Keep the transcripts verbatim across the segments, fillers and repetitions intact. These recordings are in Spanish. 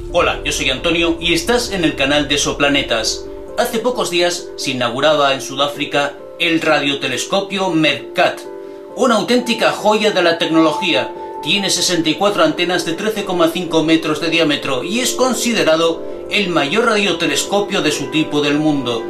Hola, yo soy Antonio y estás en el canal de Exoplanetas. Hace pocos días se inauguraba en Sudáfrica el radiotelescopio MERCAT, una auténtica joya de la tecnología. Tiene sesenta y cuatro antenas de trece coma cinco metros de diámetro y es considerado el mayor radiotelescopio de su tipo del mundo.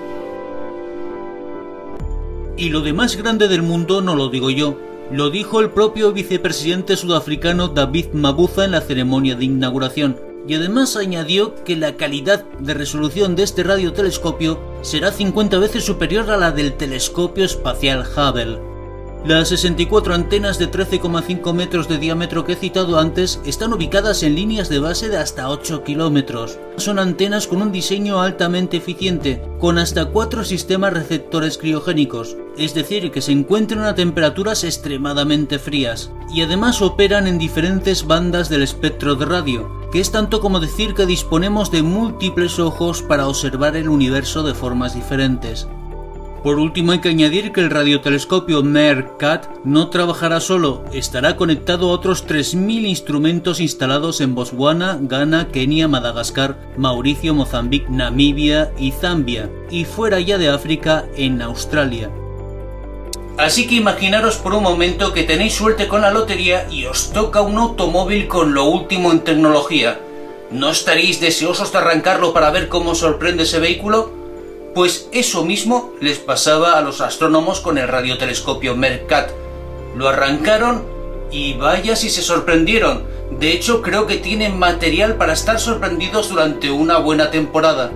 Y lo de más grande del mundo no lo digo yo, lo dijo el propio vicepresidente sudafricano David Mabuza en la ceremonia de inauguración. Y además añadió que la calidad de resolución de este radiotelescopio será cincuenta veces superior a la del telescopio espacial Hubble. Las sesenta y cuatro antenas de trece coma cinco metros de diámetro que he citado antes están ubicadas en líneas de base de hasta ocho kilómetros. Son antenas con un diseño altamente eficiente, con hasta cuatro sistemas receptores criogénicos, es decir, que se encuentran a temperaturas extremadamente frías, y además operan en diferentes bandas del espectro de radio, que es tanto como decir que disponemos de múltiples ojos para observar el universo de formas diferentes. Por último, hay que añadir que el radiotelescopio MERCAT no trabajará solo, estará conectado a otros tres mil instrumentos instalados en Botswana, Ghana, Kenia, Madagascar, Mauricio, Mozambique, Namibia y Zambia, y fuera ya de África, en Australia. Así que imaginaros por un momento que tenéis suerte con la lotería y os toca un automóvil con lo último en tecnología. ¿No estaréis deseosos de arrancarlo para ver cómo sorprende ese vehículo? Pues eso mismo les pasaba a los astrónomos con el radiotelescopio MERCAT. Lo arrancaron y vaya si se sorprendieron. De hecho, creo que tienen material para estar sorprendidos durante una buena temporada.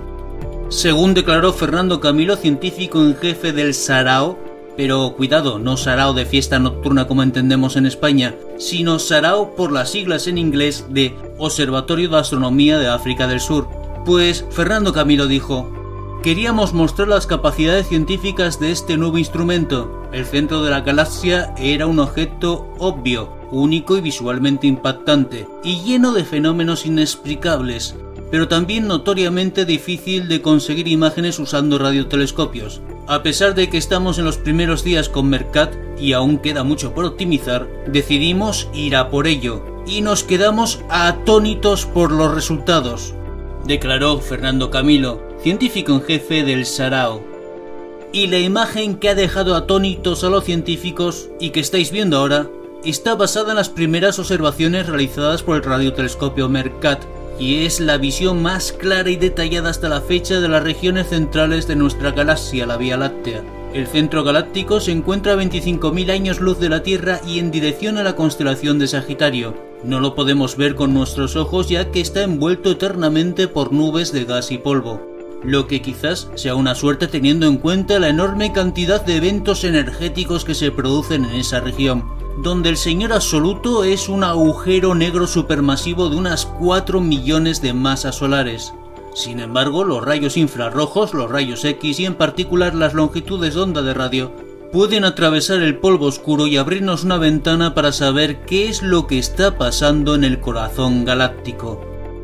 Según declaró Fernando Camilo, científico en jefe del SARAO, pero cuidado, no Sarao de fiesta nocturna como entendemos en España, sino SARAO por las siglas en inglés de Observatorio de Astronomía de África del Sur. Pues Fernando Camilo dijo: queríamos mostrar las capacidades científicas de este nuevo instrumento. El centro de la galaxia era un objeto obvio, único y visualmente impactante, y lleno de fenómenos inexplicables, pero también notoriamente difícil de conseguir imágenes usando radiotelescopios. A pesar de que estamos en los primeros días con MERCAT y aún queda mucho por optimizar, decidimos ir a por ello, y nos quedamos atónitos por los resultados, declaró Fernando Camilo, científico en jefe del SARAO. Y la imagen que ha dejado atónitos a los científicos y que estáis viendo ahora está basada en las primeras observaciones realizadas por el radiotelescopio MERCAT, y es la visión más clara y detallada hasta la fecha de las regiones centrales de nuestra galaxia, la Vía Láctea. El centro galáctico se encuentra a veinticinco mil años luz de la Tierra y en dirección a la constelación de Sagitario. No lo podemos ver con nuestros ojos ya que está envuelto eternamente por nubes de gas y polvo, lo que quizás sea una suerte teniendo en cuenta la enorme cantidad de eventos energéticos que se producen en esa región, donde el señor absoluto es un agujero negro supermasivo de unas cuatro millones de masas solares. Sin embargo, los rayos infrarrojos, los rayos X y en particular las longitudes de onda de radio pueden atravesar el polvo oscuro y abrirnos una ventana para saber qué es lo que está pasando en el corazón galáctico.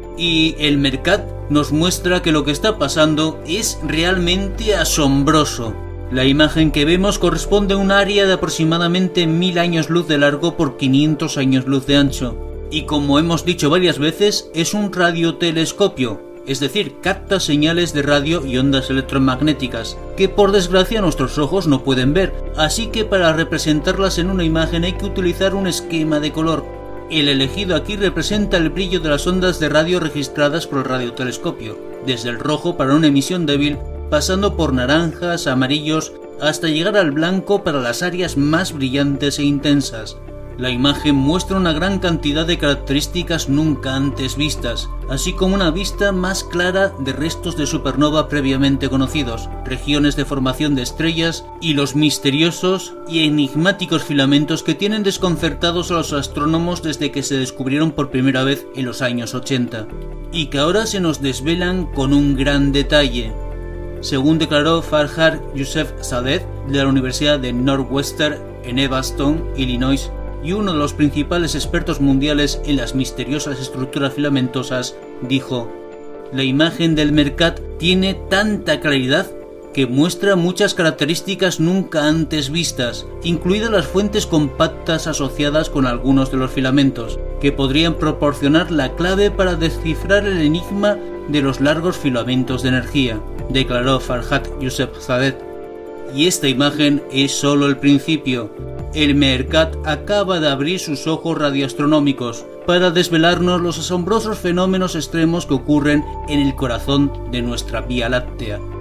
Y el MERCAT nos muestra que lo que está pasando es realmente asombroso. La imagen que vemos corresponde a un área de aproximadamente mil años luz de largo por quinientos años luz de ancho. Y como hemos dicho varias veces, es un radiotelescopio, es decir, capta señales de radio y ondas electromagnéticas, que por desgracia nuestros ojos no pueden ver, así que para representarlas en una imagen hay que utilizar un esquema de color. El elegido aquí representa el brillo de las ondas de radio registradas por el radiotelescopio, desde el rojo para una emisión débil, pasando por naranjas, amarillos, hasta llegar al blanco para las áreas más brillantes e intensas. La imagen muestra una gran cantidad de características nunca antes vistas, así como una vista más clara de restos de supernova previamente conocidos, regiones de formación de estrellas y los misteriosos y enigmáticos filamentos que tienen desconcertados a los astrónomos desde que se descubrieron por primera vez en los años ochenta, y que ahora se nos desvelan con un gran detalle. Según declaró Farhad Youssef Zadeh de la Universidad de Northwestern en Evanston, Illinois, y uno de los principales expertos mundiales en las misteriosas estructuras filamentosas, dijo: la imagen del MERCAT tiene tanta claridad que muestra muchas características nunca antes vistas, incluidas las fuentes compactas asociadas con algunos de los filamentos, que podrían proporcionar la clave para descifrar el enigma de los largos filamentos de energía, declaró Farhad Yousefzadeh. Y esta imagen es solo el principio. El Meerkat acaba de abrir sus ojos radioastronómicos para desvelarnos los asombrosos fenómenos extremos que ocurren en el corazón de nuestra Vía Láctea.